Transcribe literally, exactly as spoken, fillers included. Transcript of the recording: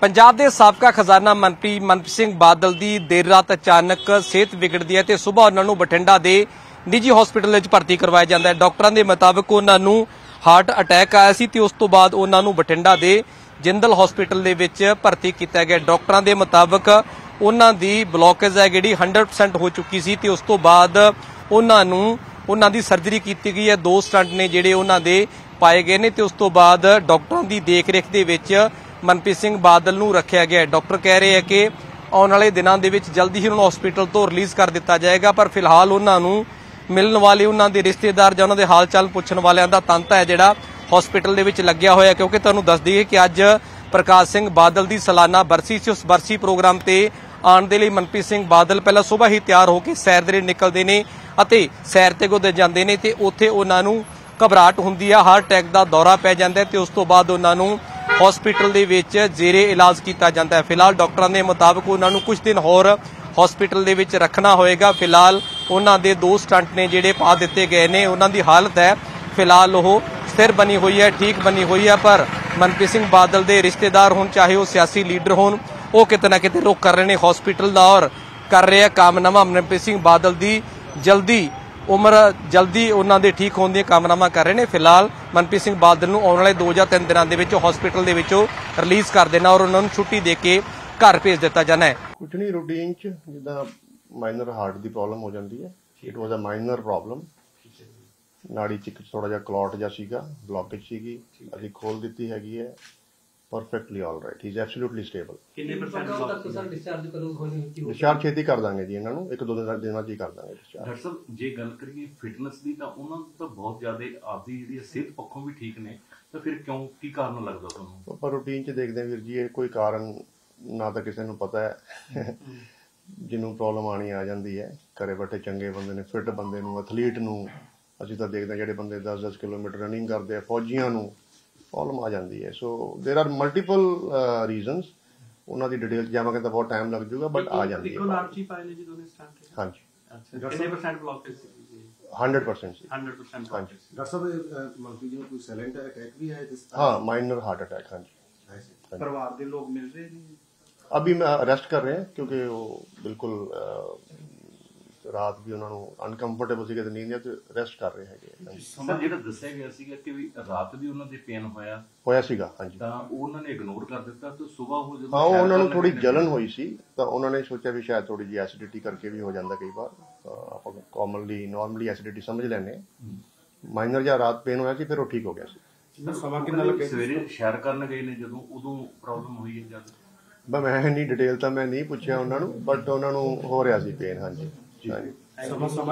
पंजाब के साबका खजाना मंत्री मनप्रीत सिंह बादल की देर रात अचानक सेहत बिगड़ती है तो सुबह उन्होंने बठिंडा के निजी हॉस्पिटल भर्ती करवाया जाता है। डॉक्टरों के मुताबिक उन्होंने हार्ट अटैक आया सी ते उस तो बाद उन्होंने बठिंडा के जिंदल हॉस्पिटल दे विच भर्ती किया गया। डॉक्टरों के मुताबिक उन्हों की ब्लॉकेज है जी हंड्रड परसेंट हो चुकी सी ते उस तो बाद उन्होंने उन्हों की सर्जरी की गई है। दो स्टंट ने जिहड़े उन्हों दे पाए गए ने ते उस तो बाद डॉक्टरों की देख रेख दे विच मनप्रीत सिंह बादल नूं रखा गया है। डॉक्टर कह रहे हैं कि आने वाले दिनों के जल्दी ही उन्होंने हॉस्पिटल तो रिलीज़ कर दिता जाएगा, पर फिलहाल उन्होंने मिलने वाले उन्होंने रिश्तेदार जां उन्होंने हाल चाल पुछण वालियां दा तांता है जिहड़ा हॉस्पिटल दे विच लग्या होया। क्योंकि तुहानूं दस दईए कि अज प्रकाश सिंह बादल की सालाना बरसी सी, उस बरसी प्रोग्राम ते आउण दे लई मनप्रीत सिंह बादल पहला सुबह ही तैयार होकर सैर दे निकलते हैं अते सैर ते गुजर जाते हैं तो उत्थे उन्होंने घबराहट हुंदी है, हार्ट अटैक का दौरा पै जाता है तो उस तो बाद उन्होंने हॉस्पिटल दे विच जेरे इलाज किया जाता है। फिलहाल डॉक्टरों के मुताबिक उन्होंने कुछ दिन होर हॉस्पिटल दे विच रखना होएगा। फिलहाल उन्होंने दो स्टंट ने जिहड़े पा दिते गए ने, उन्होंने हालत है फिलहाल वो स्थिर बनी हुई है, ठीक बनी हुई है। पर मनप्रीत सिंह बादल के रिश्तेदार होण चाहे वो सियासी लीडर होण, वो किते ना किते रुख कर रहे हैं हॉस्पिटल का और कर रहे हैं कामनावां मनप्रीत सिंह बादल की जल्दी उम्र जल्दी उन्होंने ठीक होने दी कामनावां कर रहे हैं। फिलहाल मनप्रीत सिंह बादल नूं आने वाले दो या तीन दिनों के विच हॉस्पिटल दे विचों रिलीज़ कर देना और उन्होंने छुट्टी दे के घर भेज दिता जाना है। कुछ नहीं, रूटीन च जिद्दां माइनर हार्ट की प्रॉब्लम हो जाती है। It was a minor problem, नाड़ी च थोड़ा जिहा क्लॉट जिहा सीगा, ब्लॉकेज सीगी, असीं खोल दित्ती हैगी है। Perfectly all right, he is absolutely stable. कितने परसेंट तक सर डिस्चार्ज करोगे? डिस्चार्ज छेती कर दांगे जी, इन्हां नूं एक दो दिन दिनां च ही कर दांगे डिस्चार्ज। डॉक्टर साहब जे गल करिए फिटनेस की तो उन्होंने तो बहुत ज्यादा आपकी जी सेहत पक्षों भी ठीक ने, तो फिर क्यों की कारण लगता तुहानूं? पर रूटीन च देखते हैं वीर जी, ये कोई कारण ना तो किसी नूं पता है जिन्होंने प्रॉब्लम आनी आ जाती है। घरे बैठे चंगे बंदे ने, फिट बंदे नूं, एथलीट नूं असीं तां देखते हैं जिहड़े बंदे दस दस किलोमीटर रनिंग करते हैं, फौजियां नूं प्रॉब्लम आ जाती है। So there are multiple reasons, उन्हों की डिटेल जावांगे तो बहुत टाइम लग जाएगा, बट आ जाती है। हाँ जी, हंड्रेड परसेंट डॉक्टर साहब मनप्रीत जी कोई साइलेंट अटैक भी है? हाँ, माइनर हार्ट अटैक। हाँ जी, परिवार के लोग मिल रहे हैं अभी मैं अरेस्ट कर रहे हैं क्योंकि वो बिल्कुल रात भी उन्होंने अनकंफर्टेबल सी नींद तो रेस्ट कर रहे हैं। सर ਜਿਹੜਾ ਦੱਸਿਆ ਗਿਆ ਸੀਗਾ ਕਿ ਵੀ ਰਾਤ ਵੀ ਉਹਨਾਂ ਦੇ ਪੇਨ ਹੋਇਆ ਹੋਇਆ ਸੀਗਾ, ਹਾਂਜੀ, ਤਾਂ ਉਹਨਾਂ ਨੇ ਇਗਨੋਰ ਕਰ ਦਿੱਤਾ ਤੇ ਸਵੇਰ ਹੋ ਜਦੋਂ ਹਾਂ ਉਹਨਾਂ ਨੂੰ ਥੋੜੀ ਜਲਨ ਹੋਈ ਸੀ ਤਾਂ ਉਹਨਾਂ ਨੇ ਸੋਚਿਆ ਵੀ ਸ਼ਾਇਦ ਥੋੜੀ ਜਿਹੀ ਐਸਿਡਿਟੀ ਕਰਕੇ ਵੀ ਹੋ ਜਾਂਦਾ ਕਈ ਵਾਰ। ਆਪਾਂ ਕਾਮਨਲੀ ਨਾਰਮਲੀ ਐਸਿਡਿਟੀ ਸਮਝ ਲੈਂਦੇ ਹਾਂ। ਮਾਈਨਰ ਜਾਂ ਰਾਤ ਪੇਨ ਹੋਇਆ ਸੀ, ਫਿਰ ਉਹ ਠੀਕ ਹੋ ਗਿਆ ਸੀ। ਸਮਾਂ ਕਿੰਨਾ ਲੱਗਿਆ? ਸਵੇਰੇ ਸ਼ੈਰ ਕਰਨ ਗਏ ਨੇ ਜਦੋਂ, ਉਦੋਂ ਪ੍ਰੋਬਲਮ ਹੋਈ ਹੈ ਜਦ? ਮੈਂ ਇੰਨੀ ਡਿਟੇਲ ਤਾਂ ਮੈਂ ਨਹੀਂ ਪੁੱਛਿਆ ਉਹਨਾਂ ਨੂੰ, ਬਟ ਉਹਨਾਂ ਨੂੰ ਹੋ ਰਿਹਾ ਸੀ ਪੇਨ। ਹਾਂਜੀ ਹਾਂਜੀ।